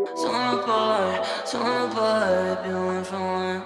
Torn apart, been one for one.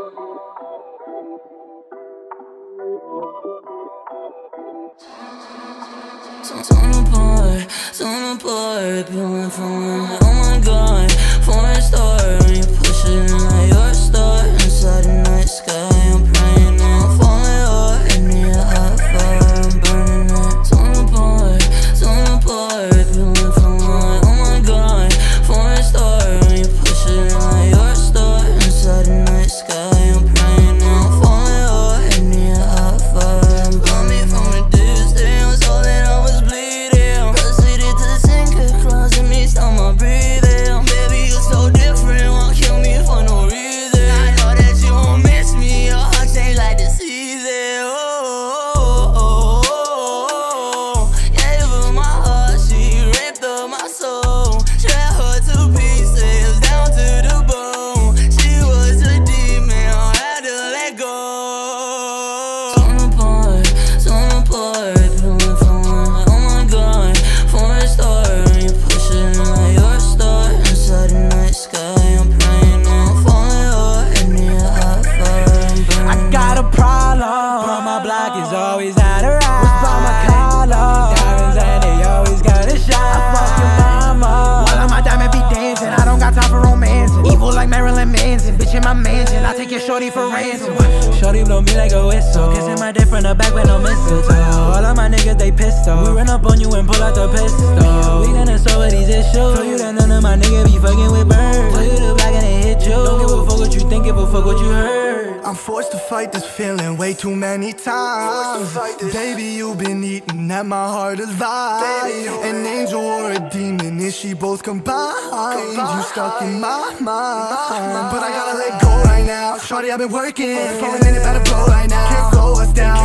Torn apart, been one for one. Oh my god, foreign star, when you push it in like you're a star. Inside the night sky, I'm praying and I'm falling hard. I need a hot fire, I'm burning it. Torn apart, been one for one. Oh my god, foreign star, when you push it in like you're a star. Inside the night sky, I'm praying and I'm falling hard. I need a hot fire, I'm burning from a distance. All that I was bleeding, proceeded to sink a claws in me, stop my breathing. Baby, you're so different, won't kill me for no reason. I know that you won't miss me, your heart changed like the season. Gave her my heart, she ripped up my soul. Shred her to pieces, down to the bone. She was a demon, I had to let go. Torn apart, been one for one. Oh my god, foreign star, when you push it in like you're a star. Inside the night sky, I'm praying and I'm falling hard. I need a hot fire, I'm burning. I got a problem, but my block is always out of ride. What's by my collar? Diamonds and they always gotta shine. I fuck your mama while my diamond be dancing. I don't got time for romance. Evil like Marilyn Manson, bitch in my mansion. I take your shorty for ransom. Shorty blow me like a whistle, kissing my dick from the back with no mistletoe. All of my niggas they pistol. We run up on you and pull out the pistol. We gonna solve these issues. Tell you that none of my niggas be fucking with birds. Tell you the black and they hit you. Don't give a fuck what you think, give a fuck what you heard. I'm forced to fight this feeling way too many times. Baby, you've been eating at my heart alive. An angel or a demon, is she both combined? You stuck in my mind, but I gotta let go right now. Shorty, I've been working, falling in it, better blow right now. Can't slow us down,